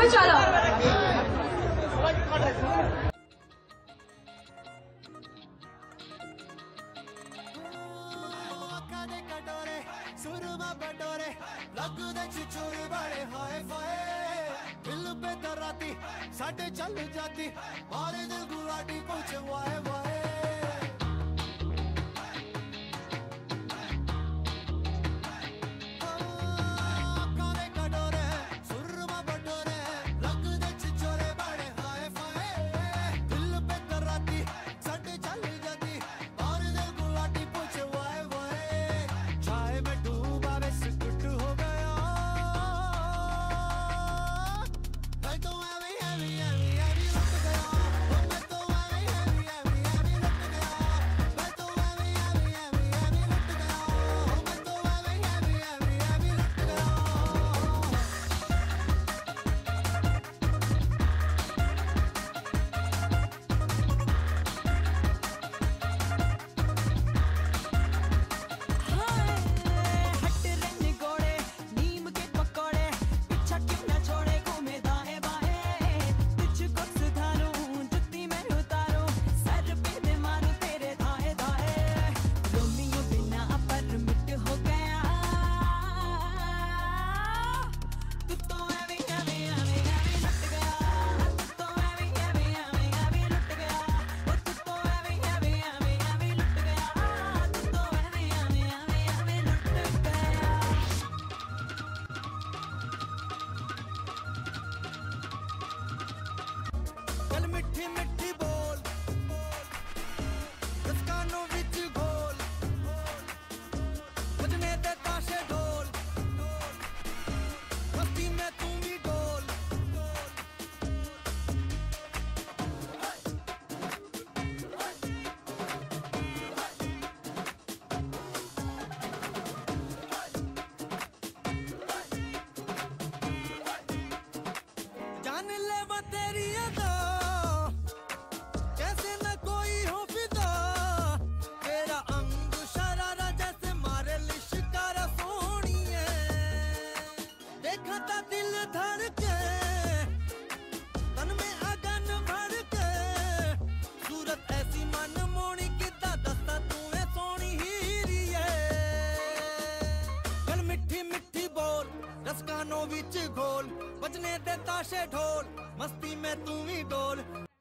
में चलो। साढ़े चल जाती मारे दिल गुलाटी पूछे वाए वाए मिठी मिठी बोल कानों विच घोल बजने दे ताशे ढोल मस्ती में तू भी डोल जान ले वो तेरी अदा कानों विच घोल बजने दे ताशे ढोल मस्ती में तू भी डोल।